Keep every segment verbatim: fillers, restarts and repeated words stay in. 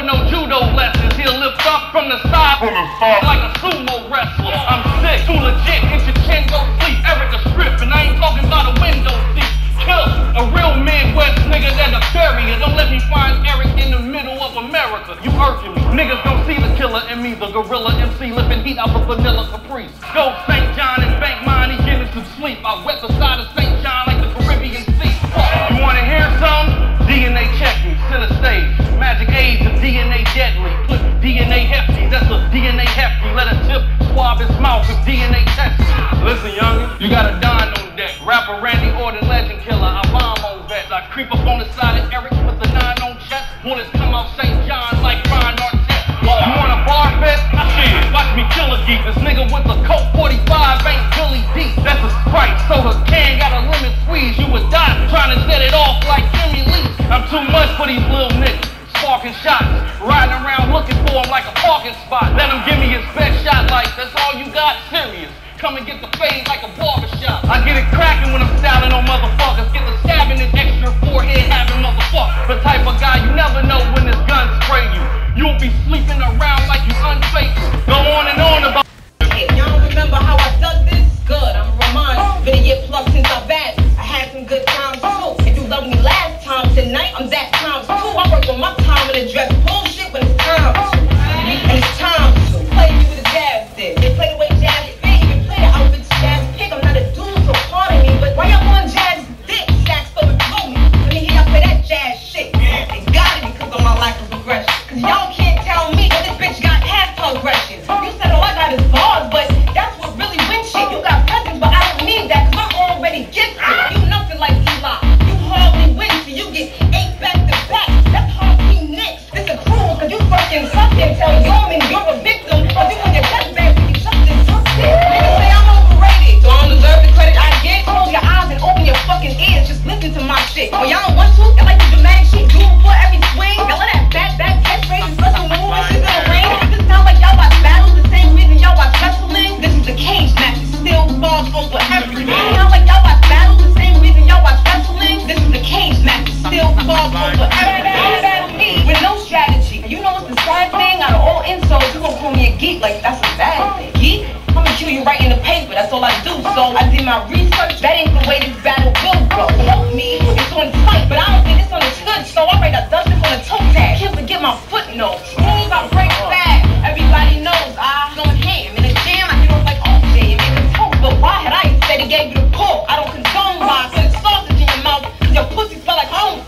with no judo lessons. He'll lift up from the side, from the side like a sumo wrestler. I'm sick, too legit, hit your chin, go sleep. Eric a strip, and I ain't talking about a window seat. Kill a real Midwest nigga than a barrier. Don't let me find Eric in the middle of America. You Hercules. Niggas don't see the killer in me, the gorilla M C lipping heat out the vanilla Caprice. Go Saint John and bank mine, he getting some sleep. I wet the side of Saint John like the Caribbean Sea. You wanna hear some? D N A check me, center stage. Magic age of D N A deadly. Put D N A hefty, that's a D N A hefty. Let a tip swab his mouth with D N A testing. Listen, youngin', you got a Don on deck. Rapper Randy Orton, legend killer. I bomb on vets. I creep up on the side of Eric with the nine on chest. Bullets come out Saint John like Ron Artest. You want a bar fest? I see it. Watch me kill a geek. This nigga with the Colt forty-five ain't Billy D. That's a Sprite. Soda can got a lemon squeeze. You would die trying to set it off like Jimmy Lee. I'm too much for these little niggas. Sparking shots, riding around looking for him like a parking spot. Let him give me his best shot like that's all you got? Serious. Come and get the fade like a barbershop. I get it cracking when I'm styling on motherfuckers. Get the stabbing this extra forehead having motherfucker. The type of guy you never know when this gun spray you. You'll be sleeping around like you unfaithful. Go on and on about. Y'all don't remember how I done this? Good, I'm reminded. Been a year plus since I've had. I had some good times too. If you loved me last time, tonight I'm that times two. I work on my time and address bullshit when it's time to. And it's time to play you with a jazz stick. They play the way jazz fit. You play the outfits jazz pick. I'm not a dude, so pardon me, but why y'all want jazz dick? Sax so it blow me. Let me hear y'all play that jazz shit. It gotta be because of my lack of progression. Cause y'all can't tell me that this bitch got half progression. You said all I got is bars, but that's what really wins shit. You got presents, but I don't need that cause I'm already gifted. You nothing like Eli. You hardly win, so you get eight back to back. That's hard team Knicks. This a cruel cause you fucking suck and tell Yorman you're a victim. Cause you want your best bag to get something toxic. Niggas say I'm overrated, so I don't deserve the credit I get. Close your eyes and open your fucking ears, just listen to my shit. Oh, y'all don't want to? Y'all like the dramatic shit, do it for every swing. Y'all let that back back catchphrase, especially when moving shit in the rain. This sound like y'all watch battles the same reason y'all watch wrestling. This is a cage match, it still falls over everything. Sound like y'all watch battles the same reason y'all watch wrestling. This is a cage match, it still falls over everything. Me with no strategy. You know what's the sad thing? Out of all insults, you gon' call me a geek like that's a bad thing. Geek? I'ma kill you right in the paper, that's all I do. So I did my research, that ain't the way this battle will go. Help me, it's on site, but I don't think it's understood. So I write a dustin on a toe tag. Can't forget my footnotes. Rules I break fast. Everybody knows I going ham. In a jam, I get off like O J and make a toast. But why had I instead gave you the pork? I don't condone why I put sausage in your mouth, cause your pussy smell like home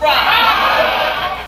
fries.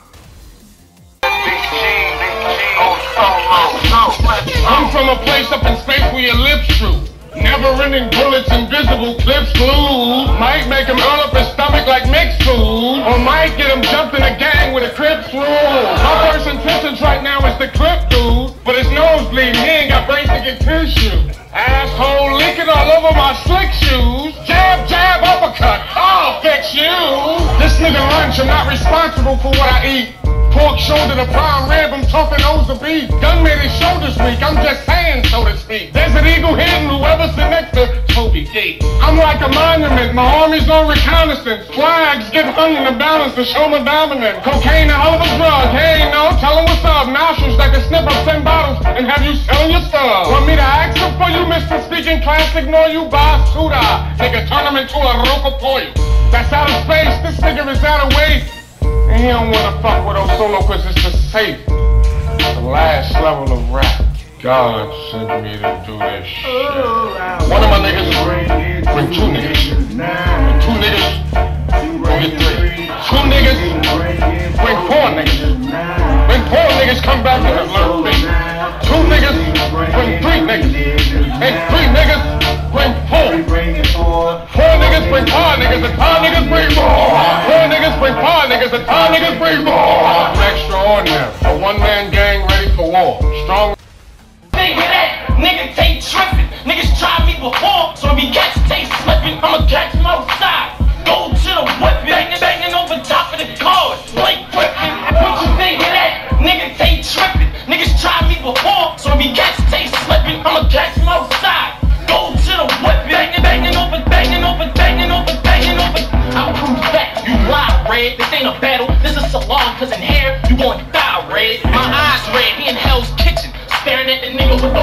I'm from a place up in space where your lips true. Never-ending bullets, invisible clips, glued. Might make him earn up his stomach like mixed food. Or might get him jumped in a gang with a Crips rule. My first intentions right now is to clip dude. But his nose bleeding, he ain't got brains to get tissue. Asshole leaking all over my slick shoes. Jab, jab, uppercut, I'll fix you. This nigga lunch, I'm not responsible for what I eat. Pork shoulder, the prime rib, I'm talking O's of beef. Gun made his shoulders weak, I'm just saying, so to speak. There's an eagle hidden, whoever's the next to Toby Gate. I'm like a monument, my army's on reconnaissance. Flags get hung in the balance to show my dominance. Cocaine, a hell of a drug, hey, no, tell him what's up. Nostrils that can snip up ten bottles and have you selling your stuff. Want me to ask him for you, Mister Speaking Classic, nor you Basuda. Nigga, turn him into a roca pollo. That's out of space, this nigga is out of weight. And he don't wanna fuck with those solo cause it's the safe. The last level of rap. God sent me to do this shit. One of my niggas bring two niggas. Bring two niggas, bring get three. Two niggas, bring four niggas. Bring four niggas, come back and alert me. Two niggas, bring three niggas. And three niggas, bring four. Four niggas, bring five niggas. And five niggas, bring more. Four niggas, bring five niggas. And five niggas, bring more. Extraordinary. A one-man gang ready for war. Strong. Nigga that, nigga take tripping. Niggas tried me before, so if he catch take slipping, I'ma catch him outside. Go to the whip, banging, banging over top of the cars. Blake Griffin, what you think of that? Nigga take tripping. Niggas tried me before, so if he catch take slipping, I'ma catch him outside. Go to the whip, banging, banging over, banging over, banging over, banging over. I'll prove that you lie, Red. This ain't a battle, this is a salon, cause in here you gon' die, Red. My eyes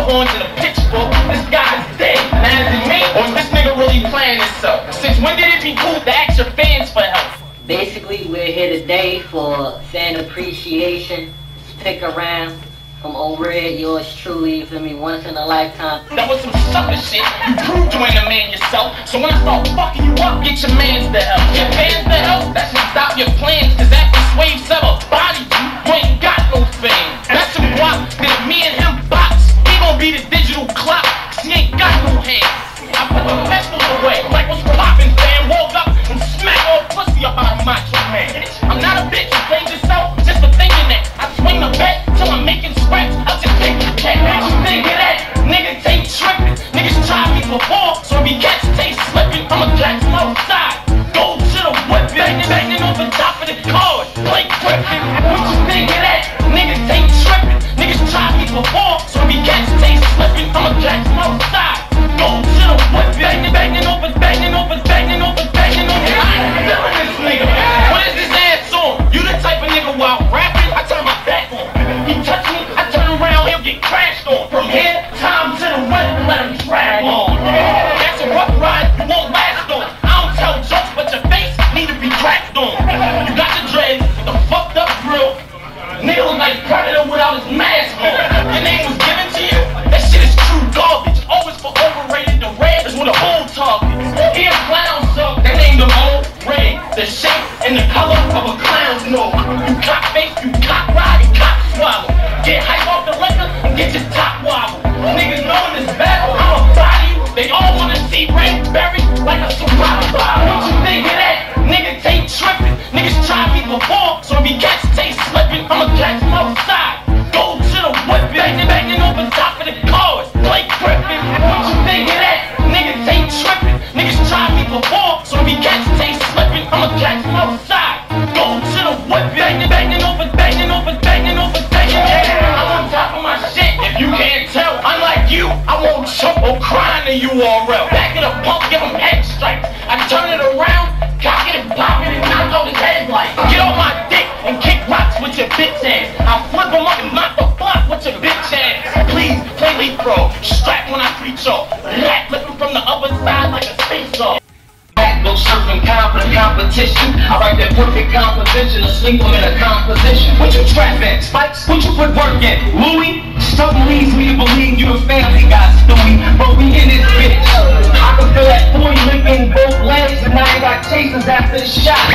horns and a pitchfork. This guy's dead. Now is it me or is this nigga really playing himself? Since when did it be cool to ask your fans for help? Basically, we're here today for fan appreciation. Stick around. From over here, yours truly, you feel me, once in a lifetime. That was some sucker shit. You proved you ain't a man yourself. So when I start fucking you up, get your mans to help. Your fans to help? That should stop your plans. Cause after Swave Sever bodied you, you ain't got no fame. That's some guap that if me and him box, he gon' be the digital clock. Cause he ain't got no hands. I put the pistols away. Like what's poppin', fam? Walk up and smack all pussy up out of Macho Man. I'm not a bitch. You played yourself just for thinking that. I swing the bat till I'm making scraps. I'll just take the cat. What you think of that? Niggas ain't trippin'. Niggas tried me before, so if you catch taste slippin', I'ma catch them outside. Go to the whip, banging, banging over top of the cars. Play Griffin. What you think of that? Niggas ain't trippin'. Niggas tried me before, so if you catch taste slippin', I'ma catch them outside. Go to the whip, banging, banging over, banging over, banging over, banging over. I ain't feeling this nigga. What is this ass on? You the type of nigga while rapping, I turn my back on. He touch me, I turn around, he'll get crashed on. From here, time to the west, let him drag on. That's a rough ride, you won't last on. I don't tell jokes, but your face need to be cracked on. You got the dreads, the fucked up grill. Nigga look like Predator without his mask on. Your name was given to you? That shit is true garbage. Always for overrated, the red is with a old target. He a clown, so they named him Old Red. The shape and the color of a clown's nose. You cock face, you cock ride, you cock swallow. Get hype off the liquor and get your top wobble. Niggas knowing this battle, I'ma body you. They all wanna see Ray buried like a surprise bottle. What you think of that? Niggas ain't trippin'. Niggas tried me before, so if you catch taste slippin', I'ma catch them outside. Go to the whip, banging, banging over top of the cars. Play Griffin. What you think of that? Niggas ain't trippin'. Niggas tried me before, so if you catch taste slippin', I'ma catch them outside. Go to the whip, banging, banging over, banging over, banging over, banging. Yeah, I'm on top of my shit. If you can't tell, unlike you, I won't choke or cry in the U R L. Back of the pump, give him head strikes. I turn it around, cock it and pop it and knock out his headlights. Get on my dick and kick rocks with your bitch ass. I'll flip him up and knock the block with your bitch ass. Please play leapfrog, strap when I preach off. Rat flipping from the other side like a space off. Go surfing confident competition. I write that perfect composition to sleep them in a composition. What you trap at? Spikes? What you put work in? Louis? Something leads me to believe you a family guy, Stewie. But we in this bitch. I can feel that forty licking both legs, and now I got chasers after the shot.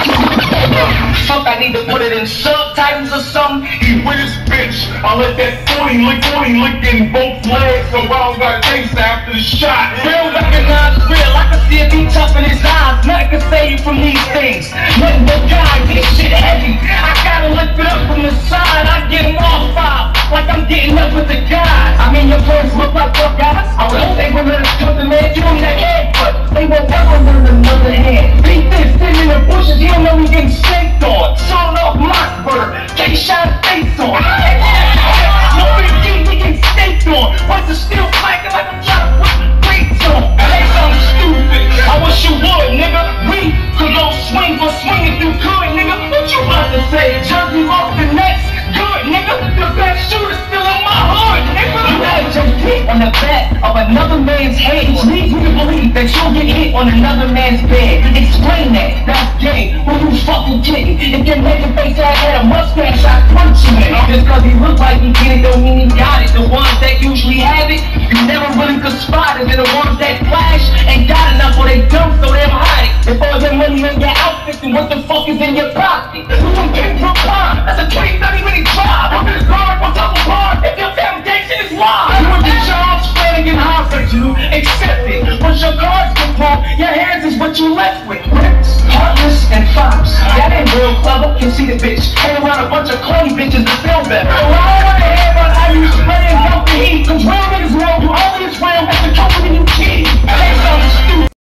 Fuck, I need to put it in subtitles or something. He with his bitch. I let that forty lick, forty licking both legs, so I don't got chased after the shot. Real recognize real. I can see it be tough in his eyes. Nothing can save you from these things. Nothing but God, this shit heavy. I gotta lift it up from the side. I get them all five, like I'm getting up with the guys. I mean, your friends look like tough guys. I would hope they would let us come to man, give them that head, but they won't ever learn another hand. Beat this, sitting in the bushes, he don't know he getting snaked on. Showing off Mossberg, can't shine face on. No big deal, he getting snaked on. What's the still flagging like I'm trying to put the brakes on? Hey, something stupid. I wish you would, nigga. We could go swing for swing if you could, nigga. What you about to say? Jersey off the next. Good, nigga. The best shooter's still in my hood, nigga. You had your dick on the back of another man's head, which leads me to believe that you'll get hit on another man's bed. Explain that. That's gay. Who you fucking kidding? If your nigga face ass had a mustache, I'd punch you in. Just cause he look like he get it don't mean he got it. The ones that usually have it, you never really could spot it. And the ones that flash ain't got enough or they dumb, so they'll hide it. If all your money in your outfit, then what the fuck is in your pocket?